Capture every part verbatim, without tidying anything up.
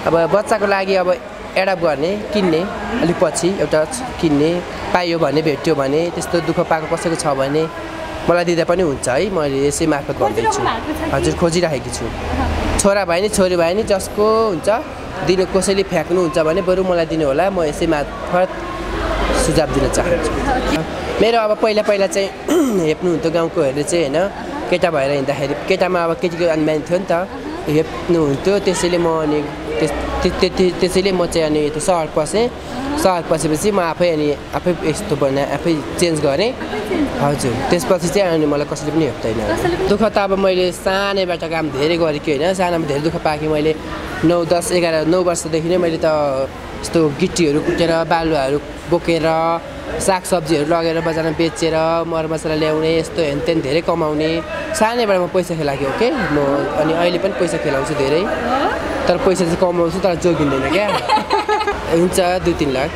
अब बच्चाको लागि अब एडप्ट गर्ने किन्ने अलिक पछि एउटा किन्ने पाइयो भने भेट्यो भने त्यस्तो दुःख पाएको कसैको छ भने मलाई दिँदा पनि हुन्छ है मैले यसै मार्फत भन्दैछु हजुर खोजिराखेकी छु छोरा भए नि छोरी भए नि जसको हुन्छ दिनु कसैले फ्याँक्नुहुन्छ भने बरु मलाई दिनु होला म यसै मार्फत सुझाव दिन चाहन्छु मेरो अब पहिला पहिला चाहिँ हेप्नुहुन्थ्यो गाउँकोहरूले चाहिँ होइन केटा भएर हिँड्दाखेरि केटामा अब केटीको अनम्यान थियो नि त हेप्नुहुन्थ्यो त्यसैले म अनि त्यसैले म चाहिँ अनि त्यो सहर पसेँ सहर पसेपछि म आफै अनि आफै यस्तो बनाएँ आफै चेन्ज गरेँ हजुर त्यसपछि चाहिँ अनि मलाई कसैले पनि हेप्दैन दुःख त अब मैले सानैबाट काम धेरै गरेँ कि होइन सानोमा धेरै दुःख पाएँ कि मैले नौ दस एघार नौ वर्षदेखि नै मैले त यस्तो गिट्टीहरू कुटेर बालुवाहरू बोकेर सागसब्जीहरू लगेर बजारमा बेचेर मरमसला ल्याउने यस्तो हेनतेन धेरै कमाउने सानैबाट म पैसा खेलाएको के म अनि अहिले पनि पैसा खेलाउँछु धेरै तर पैसा चाहिँ कमाउँछु तर जोगिँदैन क्या हुन्छ दुई तिन लाख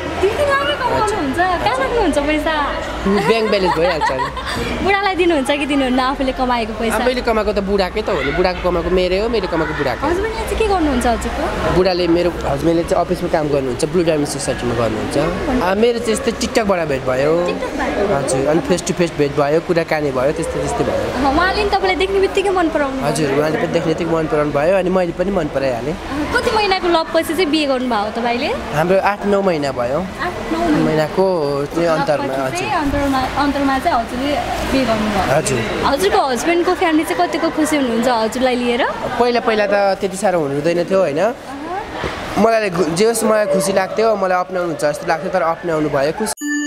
ब्याङ्क ब्यालेन्स भइहाल्छ बुढालाई दिनुहुन्छ कि दिनुहुन्न आफूले कमाएको पैसा मैले कमाएको त बुढाकै त हो नि बुढाको कमाएको मेरै हो मैले कमाएको बुढाको हस्बेन्डले चाहिँ के गर्नुहुन्छ हजुरको बुढाले मेरो हस्बेन्डले चाहिँ अफिसमा काम गर्नुहुन्छ ब्लु डायमन्ड सोसाइटीमा गर्नुहुन्छ मेरो चाहिँ यस्तै टिकटकबाट भेट भयो हजुर अनि फेस टु फेस भेट भयो कुराकानी भयो त्यस्तै त्यस्तै भयो उहाँले नि तपाईँलाई देख्ने बित्तिकै मन पराउनु हजुर उहाँले पनि देख्ने बित्तिकै मन पराउनु भयो अनि मैले पनि मन पराइहालेँ कति महिनाको लभ पछि चाहिँ बिहे गर्नुभयो तपाईँले हाम्रो आठ नौ महिना भयो महिनाको अन्तरमा अन्तरमा चाहिँ हजुरले बिहे गर्नुभयो हजुर हजुरको हस्बेन्डको फ्यामिली चाहिँ कतिको खुसी हुनुहुन्छ हजुरलाई लिएर पहिला पहिला त त्यति साह्रो हुनु हुँदैन थियो होइन मलाई जे होस् मलाई खुसी लाग्थ्यो मलाई अप्नाउनु हुन्छ जस्तो लाग्थ्यो तर अप्नाउनु भयो खुसी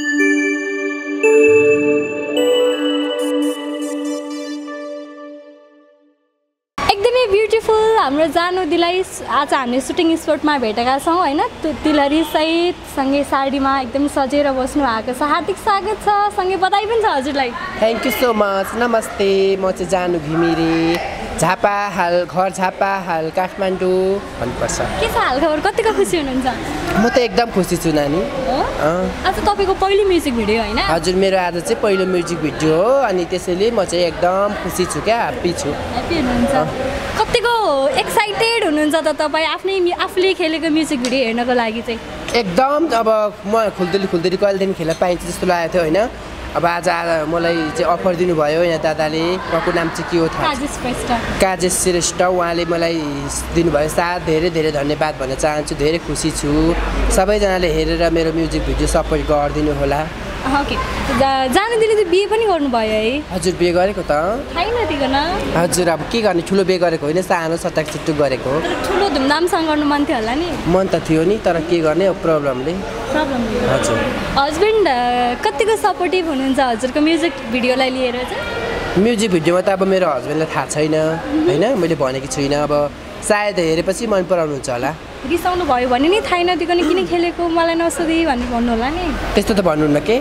ब्युटिफुल हाम्रो जानु दिलाई आज हामी सुटिङ स्पटमा भेटेका छौँ होइन तिलहरी सहित सँगै साडीमा एकदम सजेर बस्नु भएको छ हार्दिक स्वागत छ सँगै बधाई पनि छ हजुरलाई थ्याङ्क यू सो मच नमस्ते म चाहिँ जानु घिमिरे झापा हाल घर झापा हाल काठमाडौँ भन्नुपर्छ के छ हाल खबर कतिको खुसी हुनुहुन्छ म त एकदम खुसी छु नानी आज तपाईँको पहिलो म्युजिक भिडियो होइन हजुर मेरो आज चाहिँ पहिलो म्युजिक भिडियो हो अनि त्यसैले म चाहिँ एकदम खुसी छु क्या ह्याप्पी छु ह्याप्पी हुनुहुन्छ कतिको एक्साइटेड हुनुहुन्छ त तपाईँ आफ्नै आफूले खेलेको म्युजिक भिडियो हेर्नको लागि चाहिँ एकदम अब म खुल्दुली खुल्दुली कहिलेदेखि खेल्न पाइन्छ जस्तो लागेको थियो होइन अब आज आज मलाई चाहिँ अफर दिनुभयो यहाँ दादाले उहाँको नाम चाहिँ के हो थाहा काजेश श्रेष्ठ उहाँले मलाई दिनुभयो साथ धेरै धेरै धन्यवाद भन्न चाहन्छु धेरै खुसी छु सबैजनाले हेरेर मेरो म्युजिक भिडियो सपोर्ट गरिदिनु होला ओके जानु दिने त बिहे पनि गर्नुभयो है हजुर बिहे गरेको त थाहै नदिकन हजुर अब के गर्ने ठुलो बिहे गरेको होइन सानो सटाक चुट्टु गरेको ठुलो धुमधामसँग गर्नु मन थियो होला नि मन त थियो नि तर के गर्ने प्रब्लमले प्रब्लमले हजुर हस्बेन्ड कतिको सपोर्टिभ हुनुहुन्छ हजुरको म्युजिक भिडियोलाई लिएर चाहिँ म्युजिक भिडियोमा त अब मेरो हस्बेन्डलाई थाहा छैन होइन मैले भनेको छुइनँ अब सायद हेरेपछि मन पराउनुहुन्छ होला रिसाउनु भयो भने नि थाहै नदिकन किन खेलेको मलाई नसोधी भनेर भन्नु होला नि त्यस्तो त भन्नुहुन्न के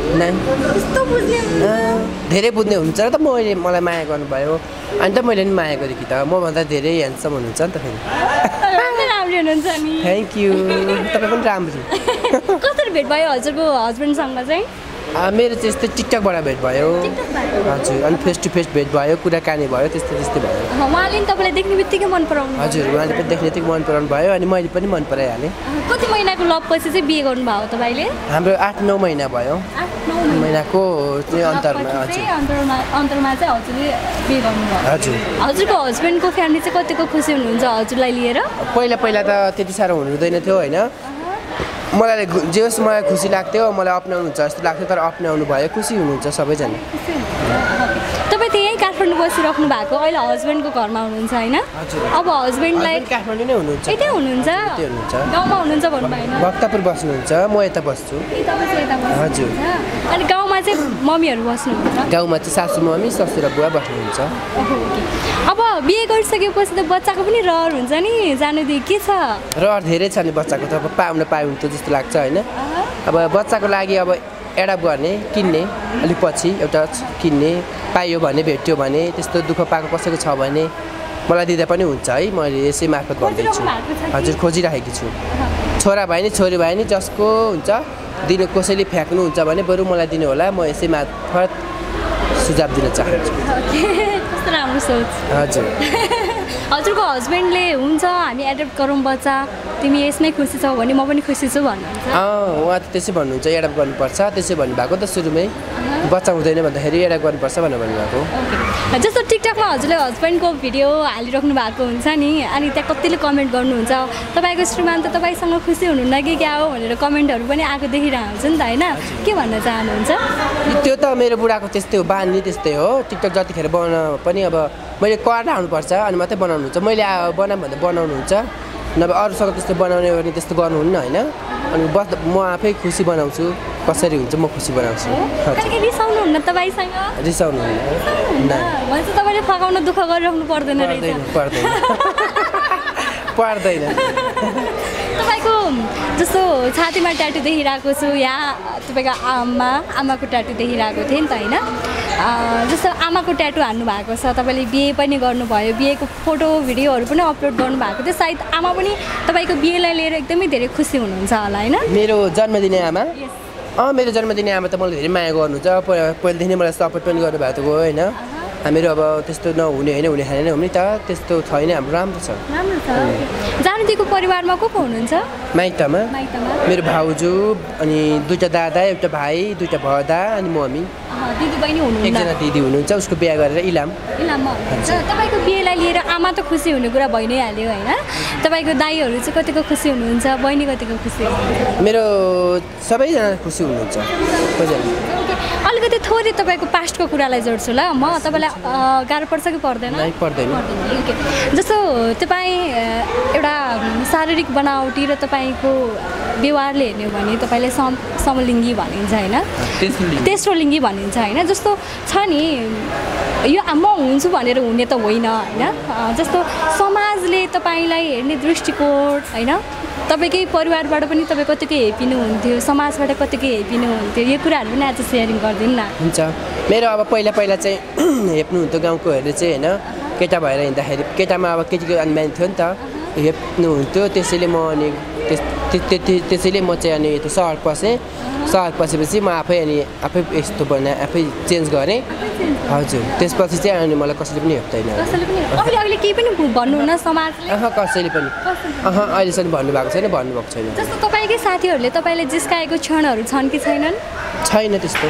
धेरै बुझ्ने हुन्छ र त मैले मलाई माया गर्नुभयो अनि त मैले नि माया गरेँ कि त मभन्दा धेरै ह्यान्डसम हुनुहुन्छ नि त फेरि राम्रो हुनुहुन्छ नि थ्याङ्क यू तपाईँ पनि राम्रो कसरी भेट भयो हजुरको हस्बेन्डसँग चाहिँ मेरो चाहिँ यस्तै टिकटकबाट भेट भयो हजुर अनि फेस टु फेस भेट भयो कुराकानी भयो त्यस्तै त्यस्तै भयो उहाँले नि तपाईँलाई देख्ने बित्तिकै मन पराउनु हजुर उहाँले पनि देख्ने बित्तिकै मन पराउनु भयो अनि मैले पनि मन पराइहालेँ कति महिनाको लभ पछि चाहिँ बिहे गर्नुभयो तपाईँले हाम्रो आठ नौ महिना भयो महिनाको अन्तरमा हजुर अन्तरमा चाहिँ हजुरले बिहे गर्नुभयो हजुर हजुरको हस्बेन्डको फ्यामिली चाहिँ कतिको खुसी हुनुहुन्छ हजुरलाई लिएर पहिला पहिला त त्यति साह्रो हुनु हुँदैन थियो होइन मलाई जे होस् मलाई खुसी लाग्थ्यो मलाई अप्नाउनु हुन्छ जस्तो लाग्थ्यो तर अप्नाउनु भयो खुसी हुनुहुन्छ सबैजना तपाईँ त्यही काठमाडौँ बसिराख्नु भएको अहिले हस्बेन्डको घरमा हुनुहुन्छ होइन अब हस्बेन्डलाई काठमाडौँ नै हुनुहुन्छ यतै हुनुहुन्छ गाउँमा हुनुहुन्छ भन्नु भएन भक्तपुर बस्नुहुन्छ म यता बस्छु हजुर अनि गाउँमा चाहिँ मम्मीहरू बस्नुहुन्छ गाउँमा चाहिँ सासू मम्मी ससुरा बुवा बस्नुहुन्छ अब बिहे गरिसकेपछि त बच्चाको पनि रहर हुन्छ नि जानुदेखि के छ रहर धेरै छ नि बच्चाको त अब पाउन पाउन्थ्यो जस्तो लाग्छ होइन अब बच्चाको लागि अब एडप्ट गर्ने किन्ने अलिक पछि एउटा किन्ने पाइयो भने भेट्यो भने त्यस्तो दुःख पाएको कसैको छ भने मलाई दिँदा पनि हुन्छ है मैले यसै मार्फत भन्दैछु हजुर खोजिराखेकी छु छोरा भए नि छोरी भए नि जसको हुन्छ दिनु कसैले फ्याँक्नुहुन्छ भने बरु मलाई दिनु होला म यसै मार्फत सुझाव दिन चाहन्छु राम्रो सोच हजुर हजुरको हस्बेन्डले हुन्छ हामी एडप्ट गरौँ बच्चा तिमी यसमै खुसी छौ भने म पनि खुसी छु भन्नुहुन्छ अँ उहाँ त त्यसै भन्नुहुन्छ एडप्ट गर्नुपर्छ त्यसै भन्नुभएको त सुरुमै बच्चा हुँदैन भन्दाखेरि एडप्ट गर्नुपर्छ भनेर भन्नुभएको जस्तो टिकटकमा हजुरले हस्बेन्डको भिडियो हालिराख्नु भएको हुन्छ नि अनि त्यहाँ कतिले कमेन्ट गर्नुहुन्छ तपाईँको श्रीमान त तपाईँसँग खुसी हुनुहुन्न कि क्या हो भनेर कमेन्टहरू पनि आएको देखिरहेको हुन्छ नि त होइन के भन्न चाहनुहुन्छ त्यो त मेरो बुढाको त्यस्तै हो बानी त्यस्तै हो टिकटक जतिखेर बनाउन पनि अब मैले कर आउनुपर्छ अनि मात्रै बनाउनुहुन्छ मैले बनाऊँ भन्दा बनाउनुहुन्छ नभए अरूसँग त्यस्तो बनाउने भने त्यस्तो गर्नुहुन्न होइन अनि बस म आफै खुसी बनाउँछु कसरी हुन्छ म खुसी बनाउँछु रिसाउनुहुन्न तपाईँसँग रिसाउनुहुन्न भनेपछि तपाईँले फकाउन दुःख गरिराख्नु पर्दैन पर्दैन पर्दैन तपाईँको जस्तो छातीमा ट्याटु देखिरहेको छु यहाँ तपाईँको आमा आमाको ट्याटु देखिरहेको थिएँ नि त होइन जस्तो आमाको ट्याटु हान्नु भएको छ तपाईँले बिहे पनि गर्नुभयो बिहेको फोटो भिडियोहरू पनि अपलोड गर्नुभएको थियो सायद आमा पनि तपाईँको बिहेलाई लिएर एकदमै धेरै खुसी हुनुहुन्छ होला होइन मेरो जन्मदिने आमा अँ मेरो जन्मदिने आमा त मलाई धेरै माया गर्नुहुन्छ पहिलादेखि नै मलाई सपोर्ट पनि गर्नुभएको थियो होइन हामीहरू अब त्यस्तो नहुने होइन हुने खाने नै हुने त त्यस्तो छैन हाम्रो राम्रो छ राम्रो छ जानुदीको परिवारमा को को हुनुहुन्छ माइतमा मेरो भाउजू अनि दुईवटा दादा एउटा भाइ दुईवटा भदा अनि मम्मी दिदी बहिनी हुनुहुन्छ एकजना दिदी हुनुहुन्छ उसको बिहा गरेर इलाम इलाममा हुनुहुन्छ तपाईँको बिहेलाई लिएर आमा त खुसी हुने कुरा भइ नै हाल्यो होइन तपाईँको दाइहरू चाहिँ कतिको खुसी हुनुहुन्छ बहिनी कतिको खुसी हुनुहुन्छ मेरो सबैजना खुसी हुनुहुन्छ अलिकति थोरै तपाईँको पास्टको कुरालाई जोड्छु ल म तपाईँलाई गाह्रो पर्छ कि पर्दैन पर्दैन जस्तो तपाईँ एउटा शारीरिक बनावटी र तपाईँको व्यवहारले हेर्ने हो भने तपाईँले सम समलिङ्गी भनिन्छ होइन तेस्रो लिङ्गी भनिन्छ होइन जस्तो छ नि यो म हुन्छु भनेर हुने त होइन होइन जस्तो समाजले तपाईँलाई हेर्ने दृष्टिकोण होइन तपाईँकै परिवारबाट पनि तपाईँ कतिको हेपिनु हुन्थ्यो समाजबाट कतिको हेपिनु हुन्थ्यो यो कुराहरू पनि आज सेयरिङ गरिदिनु न हुन्छ मेरो अब पहिला पहिला चाहिँ हेप्नुहुन्थ्यो गाउँकोहरूले चाहिँ होइन केटा भएर हिँड्दाखेरि केटामा अब केटीको अनम्यान थियो नि त हेप्नुहुन्थ्यो त्यसैले म अनि त्यसैले म चाहिँ अनि त्यो सहर पसेँ सहर पसेपछि म आफै अनि आफै यस्तो बनाएँ आफै चेन्ज गरेँ हजुर त्यसपछि चाहिँ अनि मलाई कसैले पनि हेप्दैन अहिले केही पनि भन्नुहुन्न समाजले अह कसैले पनि अह अहिलेसम्म भन्नुभएको छैन भन्नुभएको छैन जस्तो तपाईँकै साथीहरूले तपाईँले जिस्काएको क्षणहरू छन् कि छैनन् छैन त्यस्तो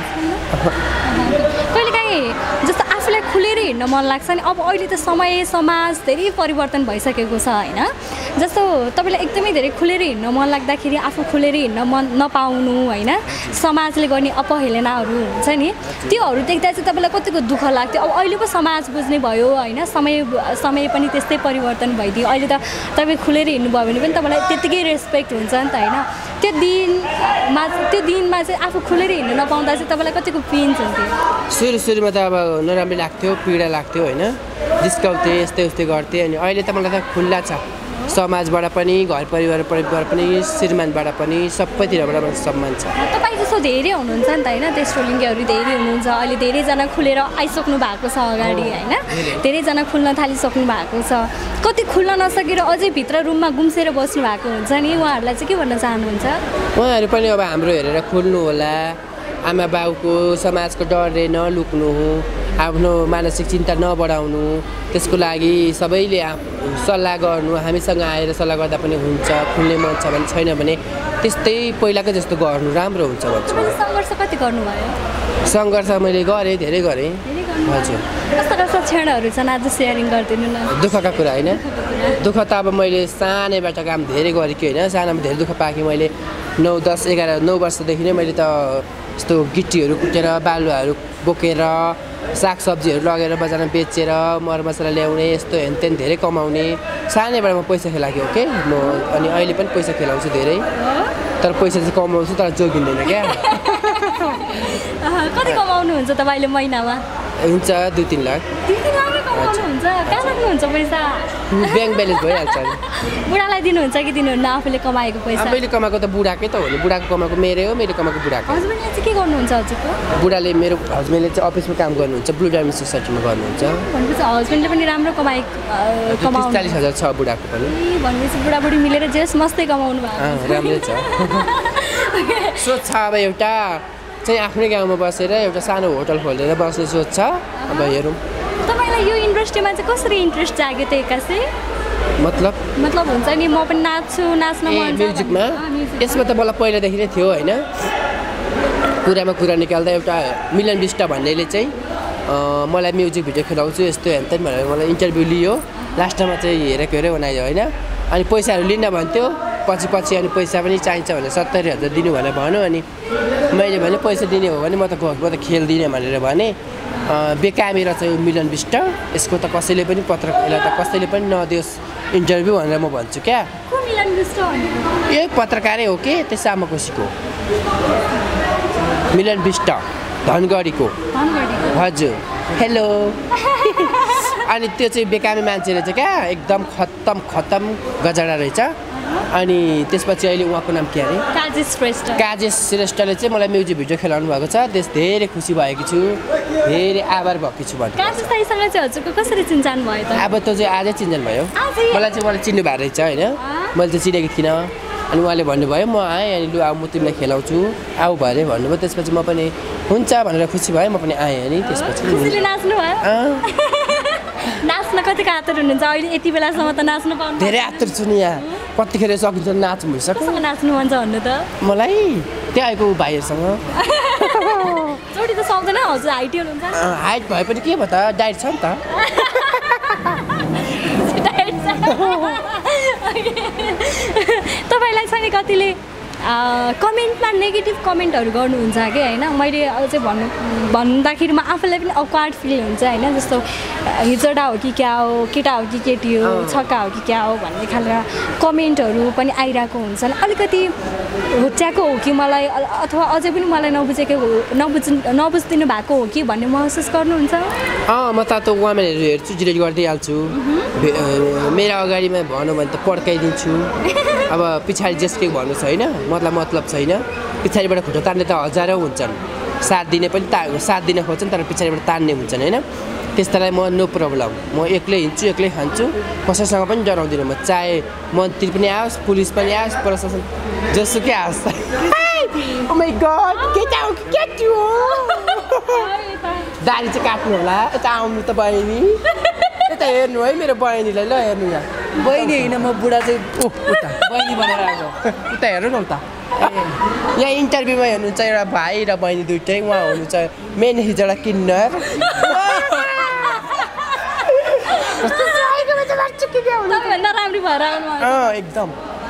कहिलेकाहीँ जस्तो आफूलाई खुलेर हिँड्न मन लाग्छ नि अब अहिले त समय समाज धेरै परिवर्तन भइसकेको छ होइन जस्तो तपाईँलाई एकदमै धेरै खुलेर हिँड्न मन लाग्दाखेरि आफू खुलेर हिँड्न मन नपाउनु होइन समाजले गर्ने अपहेलनाहरू हुन्छ नि त्योहरू देख्दा चाहिँ तपाईँलाई कतिको दुःख लाग्थ्यो अब अहिले पो समाज बुझ्ने भयो होइन समय समय पनि त्यस्तै परिवर्तन भइदियो अहिले त तपाईँ खुलेर हिँड्नुभयो भने पनि तपाईँलाई त्यत्तिकै रेस्पेक्ट हुन्छ नि त होइन त्यो दिनमा त्यो दिनमा चाहिँ आफू खुलेर हिँड्नु नपाउँदा चाहिँ तपाईँलाई कतिको पेन्स हुन्थ्यो सुरु सुरुमा त अब नराम्रो लाग्थ्यो पीडा लाग्थ्यो होइन जिस्काउँथेँ यस्तै उस्तै गर्थेँ अनि अहिले त मलाई त खुल्ला छ समाजबाट पनि घर परिवारबाट पनि श्रीमानबाट पनि सबैतिरबाट सम्मान छ तपाईँ जस्तो धेरै हुनुहुन्छ नि त होइन तेस्रो लिङ्गीहरू धेरै हुनुहुन्छ अहिले धेरैजना खुलेर आइसक्नु भएको छ अगाडि होइन धेरैजना खुल्न थालिसक्नु भएको छ कति खुल्न नसकेर अझै भित्र रुममा गुम्सेर बस्नु भएको हुन्छ नि उहाँहरूलाई चाहिँ के भन्न चाहनुहुन्छ उहाँहरू पनि अब हाम्रो हेरेर खुल्नु होला आमा बाउको समाजको डरले नलुक्नु आफ्नो मानसिक चिन्ता नबढाउनु त्यसको लागि सबैले सल्लाह गर्नु हामीसँग आएर सल्लाह गर्दा पनि हुन्छ खुल्ने मन छ भने छैन भने त्यस्तै पहिलाकै जस्तो गर्नु राम्रो हुन्छ भन्छु सङ्घर्ष कति गर्नुभयो सङ्घर्ष मैले गरेँ धेरै गरेँ हजुर कस्ता कस्ता क्षणहरू छन् आज सेयरिङ गरिदिनु न दुःखका कुरा होइन दुःख त अब मैले सानैबाट काम धेरै गरेँ कि होइन सानोमा धेरै दुःख पाएँ कि मैले नौ दस एघार नौ वर्षदेखि नै मैले त यस्तो गिट्टीहरू कुटेर बालुवाहरू बोकेर सागसब्जीहरू लगेर बजारमा बेचेर मरमसला ल्याउने यस्तो हेनतेन धेरै कमाउने सानैबाट म पैसा खेलाएको के म अनि अहिले पनि पैसा खेलाउँछु धेरै तर पैसा चाहिँ कमाउँछु तर जोगिँदैन क्या कति कमाउनुहुन्छ तपाईँले महिनामा हुन्छ दुई तिन लाख दुई तिन लाख कमाउनुहुन्छ कहाँ राख्नुहुन्छ पैसा ब्याङ्क ब्यालेन्स भइहाल्छ बुढालाई दिनुहुन्छ कि दिनुहुन्न आफूले कमाएको पैसा मैले कमाएको त बुढाकै त हो नि बुढाको कमाएको मेरै हो मैले कमाएको बुढाको हस्बेन्डले चाहिँ के गर्नुहुन्छ हजुरको बुढाले मेरो हस्बेन्डले चाहिँ अफिसमा काम गर्नुहुन्छ ब्लु डायमन्ड सोसाइटीमा गर्नुहुन्छ भनेपछि हस्बेन्डले पनि राम्रो कमाइ कमाउनु चालिस हजार छ बुढाको पनि भनेपछि बुढाबुढी मिलेर जेस मस्तै कमाउनु भएको राम्रै छ सोच छ अब एउटा चाहिँ आफ्नै गाउँमा बसेर एउटा सानो होटल खोलेर बस्ने सोच छ अब हेरौँ तपाईँलाई यो इन्डस्ट्रीमा चाहिँ कसरी इन्ट्रेस्ट जाग्यो त एक्कासी मतलब मतलब हुन्छ नि म पनि नाच्छु नाच्न मन छ म्युजिकमा यसमा त मलाई पहिलादेखि नै थियो होइन कुरामा कुरा निकाल्दा एउटा मिलन बिष्ट भन्नेले चाहिँ मलाई म्युजिक भिडियो खेलाउँछु यस्तो हेर्छ भनेर मलाई इन्टरभ्यू लियो लास्टमा चाहिँ हेरेको हेरे बनायो होइन अनि पैसाहरू लिन भन्थ्यो पछि पछि अनि पैसा पनि चाहिन्छ भने सत्तरी हजार दिनु भनेर भन्यो अनि मैले भने पैसा दिने हो भने म त म त खेल्दिनँ भनेर भने बेकामी रहेछ यो मिलन बिष्ट यसको त कसैले पनि पत्र यसलाई त कसैले पनि नदियोस् इन्टरभ्यू भनेर म भन्छु क्या यही पत्रकारै हो कि त्यसै आमा कोसीको मिलन बिष्ट धनगढीको हजुर हेलो अनि त्यो चाहिँ बेकामी मान्छे रहेछ क्या एकदम खत्तम खत्तम गजडा रहेछ अनि त्यसपछि अहिले उहाँको नाम के अरे काजेश श्रेष्ठ काजेश श्रेष्ठले चाहिँ मलाई म्युजिक भिडियो खेलाउनु भएको छ त्यस धेरै खुसी भएको छु धेरै आभार भएको छु भन्नु काजेश दाइसँग चाहिँ हजुरको कसरी चिन्जान भयो त अब त चाहिँ आजै चिन्जान भयो मलाई चाहिँ मलाई चिन्नु भएको रहेछ होइन मैले चाहिँ चिनेको थिइनँ अनि उहाँले भन्नुभयो म आएँ अनि लु अब म तिमीलाई खेलाउँछु आऊ भरे भन्नुभयो त्यसपछि म पनि हुन्छ भनेर खुसी भएँ म पनि आएँ अनि त्यसपछि नाच्नु भयो नाच्न कति आतुर हुनुहुन्छ अहिले यति बेलासम्म त नाच्नु पाउनु धेरै आतुर छु नि यहाँ कतिखेर सकिन्छ नाच भइसक्यो नाच्नु मन छ भन्नु त मलाई त्यहाँ आएको भाइहरूसँग जोडी त सक्दैन हजुर हाइट हुनुहुन्छ हाइट भए पनि के भयो त डाइट छ नि त तपाईँलाई छ नि कतिले कमेन्टमा नेगेटिभ कमेन्टहरू गर्नुहुन्छ कि होइन मैले अझै भन्नु भन्दाखेरि म आफूलाई पनि अक्वार्ड फिल हुन्छ होइन जस्तो हिजोडा हो कि क्या हो केटा हो कि केटी हो छक्का हो कि क्या हो भन्ने खालका कमेन्टहरू पनि आइरहेको हुन्छन् अलिकति होच्याएको हो कि मलाई अथवा अझै पनि मलाई नबुझेको हो नबुझ नबुझिदिनु भएको हो कि भन्ने महसुस गर्नुहुन्छ अँ म त त कमेन्टहरू हेर्छु डिलिट गरिदिइहाल्छु मेरो अगाडिमा भनौँ भने त पड्काइदिन्छु अब पछाडि जेसकै भन्नु छैन मतलब मतलब छैन पछाडिबाट खुट्टा तान्ने त हजारौँ हुन्छन् साथ दिने पनि ता साथ दिन खोज्छन् तर पछाडिबाट तान्ने हुन्छन् होइन त्यस्तालाई म नो प्रब्लम म एक्लै हिँड्छु एक्लै खान्छु कसैसँग पनि डराउँदिनँ म चाहे मन्त्री पनि आओस् पुलिस पनि आओस् प्रशासन जसुकै आओस् ओ माइ गड केटा हो कि केटी हो दारी चाहिँ काट्नु होला यता आउनु त बहिनी यता हेर्नु है मेरो बहिनीलाई ल हेर्नु यहाँ बहिनी होइन म बुढा चाहिँ ओ उता बहिनी भनेर आएको उता हेर्नु न उता यहाँ इन्टरभ्यूमा हेर्नुहुन्छ एउटा भाइ र बहिनी दुइटै उहाँ हुनुहुन्छ मेन हिजोडा किन्नर एकदम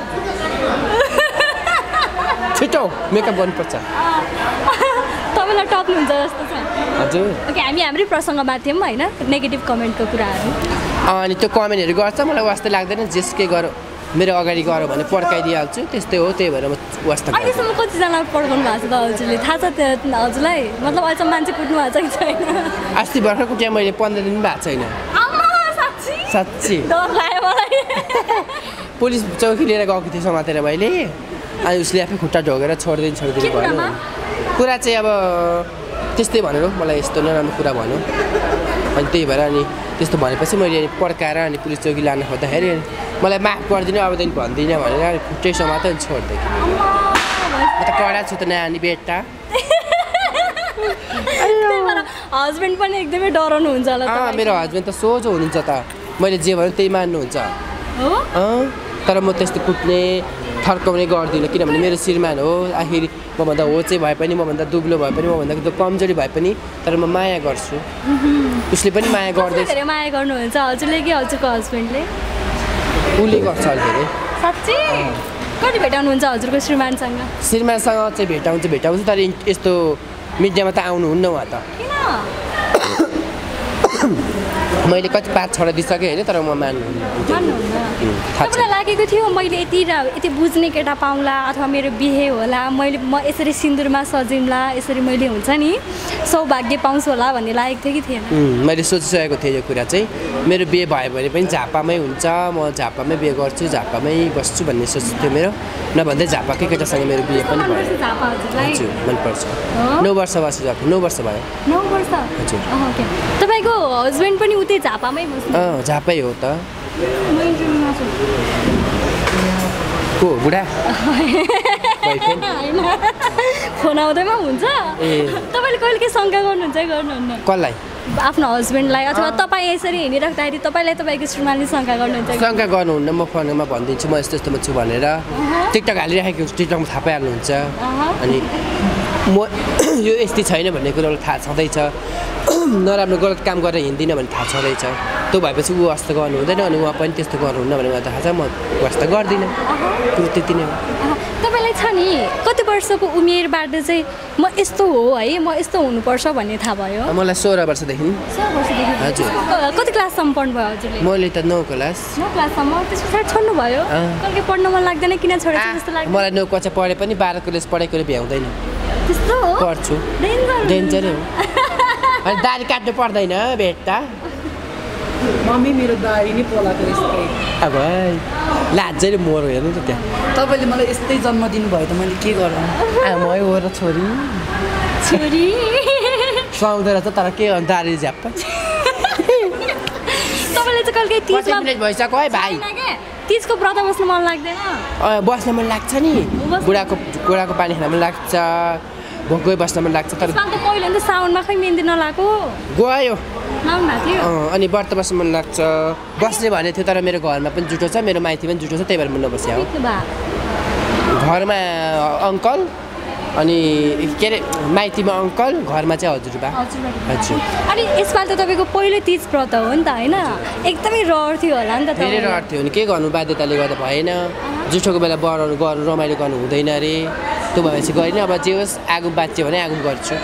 छिटो मेकअप गर्नुपर्छ तपाईँलाई टप्नुहुन्छ जस्तो छ हजुर ओके हामी हाम्रै प्रसङ्गमा थियौँ होइन नेगेटिभ कमेन्टको कुराहरू अनि त्यो कमेन्टहरू गर्छ मलाई वास्तै लाग्दैन जेसकै गर मेरो अगाडि गऱ्यो भने पड्काइदिइहाल्छु त्यस्तै हो त्यही भएर म वास्ता अहिलेसम्म कतिजना पड्काउनु भएको छ त हजुरले थाहा छ त्यो हजुरलाई मतलब अहिलेसम्म मान्छे कुट्नु भएको छ कि छैन अस्ति भर्खर कुट्या मैले पन्ध्र दिन भएको छैन साँच्ची डर लाग्यो मलाई पुलिस चौकी लिएर गएको थिएँ समातेर मैले अनि उसले आफै खुट्टा ढोगेर छोडिदिनु छोडिदिनु भयो कुरा चाहिँ अब त्यस्तै भनेर मलाई यस्तो नराम्रो कुरा भन्यो अनि त्यही भएर अनि त्यस्तो भनेपछि मैले पड्काएर अनि पुलिस चौकी लान खोज्दाखेरि मलाई माफ गरिदिनु अबदेखि भन्दिनँ भनेर खुट्टै समातो अनि छोडिदिएँ म त कडा छु त नानी बेटा हस्बेन्ड पनि एकदमै डराउनुहुन्छ होला मेरो हस्बेन्ड त सोझो हुनुहुन्छ त मैले जे भने त्यही मान्नुहुन्छ तर म त्यस्तो कुट्ने थर्काउने गर्दिनँ किनभने मेरो श्रीमान हो आखिर मभन्दा हो चाहिँ भए पनि मभन्दा दुब्लो भए पनि मभन्दा कमजोरी भए पनि तर म माया गर्छु उसले पनि माया गर्दै माया गर्नुहुन्छ हजुरले कि हजुरको हस्बेन्डले उसले गर्छ अहिले साँच्चै कति भेटाउनुहुन्छ हजुरको श्रीमानसँग श्रीमानसँग चाहिँ भेटाउँछ भेटाउँछ तर यस्तो मिडियामा त आउनुहुन्न उहाँ त मैले कति पाँच छवटा दिइसकेँ होइन तर म मान्नुहुन्न तपाईँलाई लागेको थियो मैले यति यति बुझ्ने केटा पाउँला अथवा मेरो बिहे होला मैले म यसरी सिन्दुरमा सजिम्ला यसरी मैले हुन्छ नि सौभाग्य पाउँछु होला भन्ने लागेको थियो कि थिएन मैले सोचिसकेको थिएँ यो कुरा चाहिँ मेरो बिहे भयो भने पनि झापामै हुन्छ म झापामै बिहे गर्छु झापामै बस्छु भन्ने सोच थियो मेरो नभन्दै झापाकै केटासँग मेरो बिहे पनि भयो हजुर मनपर्छ नौ वर्ष बसिसक्यो नौ वर्ष भयो नौ वर्ष हजुर ओके तपाईँको हस्बेन्ड पनि उतै झापामै बस्नु अँ झापै हो त को बुढा फोन आउँदैमा हुन्छ तपाईँले कहिले के शङ्का गर्नुहुन्छ गर्नुहुन्न कसलाई आफ्नो हस्बेन्डलाई अथवा तपाईँ यसरी हिँडिराख्दाखेरि तपाईँलाई तपाईँको श्रीमानले शङ्का गर्नुहुन्छ कि? शङ्का गर्नुहुन्न म फोनमा भनिदिन्छु म यस्तो यस्तोमा छु भनेर टिकटक हालिराखेको हुन्छु टिकटकमा थाहा पाइहाल्नुहुन्छ अनि म यो यस्तै छैन भन्ने कुरो थाहा छँदैछ नराम्रो गलत काम गरेर हिँड्दिनँ भने थाहा छँदैछ त्यो भएपछि ऊ वास्ता गर्नु हुँदैन अनि उहाँ पनि त्यस्तो गर्नुहुन्न भने मलाई थाहा छ म वास्ता गर्दिनँ कुरो त्यति नै हो तपाईँलाई छ नि कति वर्षको उमेरबाट चाहिँ म यस्तो हो है म यस्तो हुनुपर्छ भन्ने थाहा भयो मलाई सोह्र वर्षदेखि हजुर कति क्लाससम्म पढ्नुभयो हजुरले मैले त नौ क्लास नौ क्लाससम्म त्यस पछाडि छोड्नु भयो कहिले पढ्न मन लाग्दैन किन छोडेको जस्तो लाग्छ मलाई नौ कक्षा पढे पनि बाह्र कलेज पढेकोले भ्याउँदैन त्यस्तो हो पढ्छु डेन्जरै हो अनि दारी काट्नु पर्दैन भेट्दा मम्मी मेरो दारी नै पोलाको यस्तै अब लाजैले मोर हेर्नु त त्यहाँ तपाईँले मलाई यस्तै जन्म दिनुभयो त मैले के गरौँ आमै हो र छोरी छोरी सुहाउँदो रहेछ तर के गर्नु दारी झ्याप्प तपाईँले चाहिँ कहिले तिजमा मिनट भइसक्यो है भाइ तिजको व्रत बस्नु मन लाग्दैन बस्न मन लाग्छ नि बुढाको बुढाको पानी खान मन लाग्छ भोकै बस्न मन लाग्छ तर पहिला त साउनमा खै मेहन्दी नलाएको गयो लाउनु भएको थियो अनि व्रत बस्न मन लाग्छ बस्ने भने थियो तर मेरो घरमा पनि जुठो छ मेरो माइती पनि जुठो छ त्यही भएर म नबस्या हो घरमा अङ्कल अनि के अरे माइतीमा अङ्कल घरमा चाहिँ हजुरबा हजुर अनि यसपालि त तपाईँको पहिलो तिज व्रत हो नि त होइन एकदमै रहर थियो होला नि त धेरै रहर थियो भने के गर्नु बाध्यताले गर्दा भएन जुठोको बेला बढाउनु गर्नु रमाइलो गर्नु हुँदैन अरे त्यो भएपछि गरिनँ अब जे होस् आगो बाँच्यो भने आगो गर्छु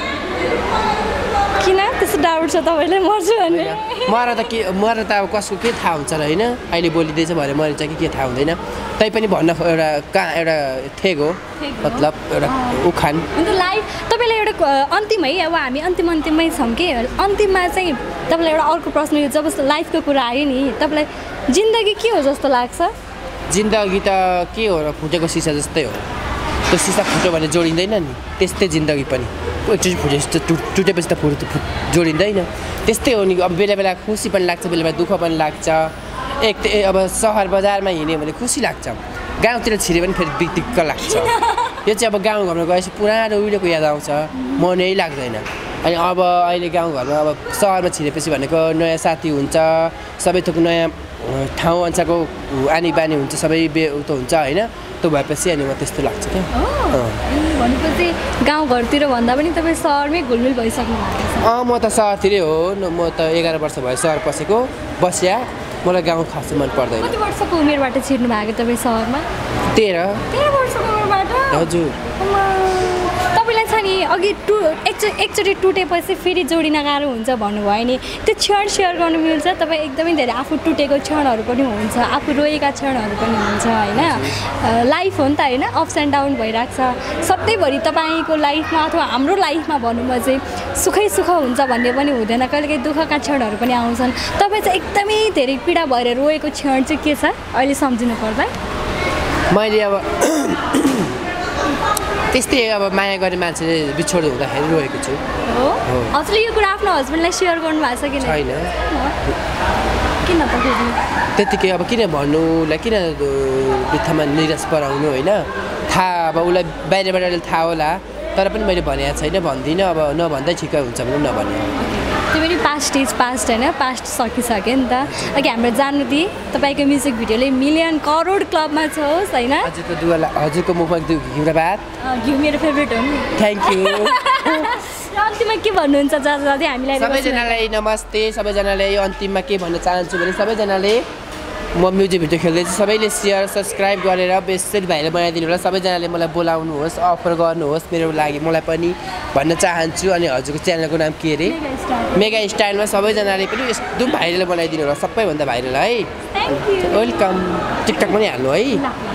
किन त्यस्तो डाउट छ तपाईँलाई मर्छु भने मर त के मर त अब कसको के थाहा हुन्छ र होइन अहिले बोलिँदैछ भने मरिन्छ कि के थाहा हुँदैन तैपनि भन्न एउटा कहाँ एउटा ठेग हो मतलब एउटा उखान अन्त लाइफ तपाईँलाई एउटा अन्तिम है अब हामी अन्तिम अन्तिममै छौँ कि अन्तिममा चाहिँ तपाईँलाई एउटा अर्को प्रश्न यो जब लाइफको कुरा आयो नि तपाईँलाई जिन्दगी के हो जस्तो लाग्छ जिन्दगी त के हो र फुटेको सिसा जस्तै हो त्यो सिसा फुट्यो भने जोडिँदैन नि त्यस्तै जिन्दगी पनि एकचोटि फुटेपछि त टुटेपछि त फुट जोडिँदैन त्यस्तै हो नि अब बेला बेला खुसी पनि लाग्छ बेला बेला दुःख पनि लाग्छ एक त अब सहर बजारमा हिँड्यो भने खुसी लाग्छ गाउँतिर छिर्यो भने फेरि बितिक्क लाग्छ यो चाहिँ अब गाउँघरमा गएपछि पुरानो उहिलेको याद आउँछ मनै लाग्दैन अनि अब अहिले गाउँघरमा अब सहरमा छिरेपछि भनेको नयाँ साथी हुन्छ सबै थोक नयाँ ठाउँ अनुसारको आनी बानी हुन्छ सबै बे उतो हुन्छ होइन त्यो भएपछि अनि म त्यस्तो लाग्छ क्या भनेपछि गाउँघरतिर भन्दा पनि तपाईँ सहरमै घुलमिल भइसक्नु भएको छ अँ म त सहरतिरै हो म त एघार वर्ष भयो सहर पसेको बस्या मलाई गाउँ खासै मन पर्दैन कति वर्षको उमेरबाट छिर्नु भएको तपाईँ सहरमा तेह्र तेह्र वर्षको उमेरबाट हजुर तपाईँलाई छ नि अघि टु एकचोटि एकचोटि टुटेपछि फेरि जोडिन गाह्रो हुन्छ भन्नुभयो नि त्यो क्षण सेयर गर्नु मिल्छ तपाईँ एकदमै धेरै आफू टुटेको क्षणहरू पनि हुन्छ आफू रोएका क्षणहरू पनि हुन्छ होइन लाइफ हो नि त होइन अप्स एन्ड डाउन भइरहेको छ सधैँभरि तपाईँको लाइफमा अथवा हाम्रो लाइफमा भन्नुमा चाहिँ सुखै सुख हुन्छ भन्ने पनि हुँदैन कहिलेकाहीँ दुःखका क्षणहरू पनि आउँछन् तपाईँ चाहिँ एकदमै धेरै पीडा भएर रोएको क्षण चाहिँ के छ अहिले सम्झिनु पर्दा मैले अब त्यस्तै अब माया गर्ने मान्छेले बिछोड हुँदाखेरि रोएको छु हो हजुरले यो कुरा आफ्नो हस्बेन्डलाई सेयर गर्नु भएको छ कि छैन किन त त्यतिकै अब किन भन्नुलाई किन बित्थामा निराश पराउनु होइन थाहा अब उसलाई बाहिरबाट थाहा होला तर पनि मैले भनेको छैन भन्दिनँ अब नभन्दै ठिकै हुन्छ भने नभने त्यो पनि पास्ट इज पास्ट होइन पास्ट सकिसक्यो नि त अघि हाम्रो जान्नु दिए तपाईँको म्युजिक भिडियोले मिलियन करोड क्लबमा छोस् होइन हजुरको दुवालाई हजुरको मुखमा घिउरा भात घिउ मेरो फेभरेट हो नि थ्याङ्क यू अन्तिममा के भन्नुहुन्छ जज दादी हामीलाई सबैजनालाई नमस्ते सबैजनाले यो अन्तिममा के भन्न चाहन्छु भने सबैजनाले म म्युजिक भिडियो खेल्दैछु सबैले सेयर सब्सक्राइब गरेर बेसरी भाइले बनाइदिनु होला सबैजनाले मलाई बोलाउनुहोस् अफर गर्नुहोस् मेरो लागि मलाई पनि भन्न चाहन्छु अनि हजुरको च्यानलको नाम के अरे मेगा स्टाइलमा सबैजनाले पनि यस्तो भाइरल बनाइदिनु होला सबैभन्दा भाइरल है वेलकम टिकटक पनि हाल्नु है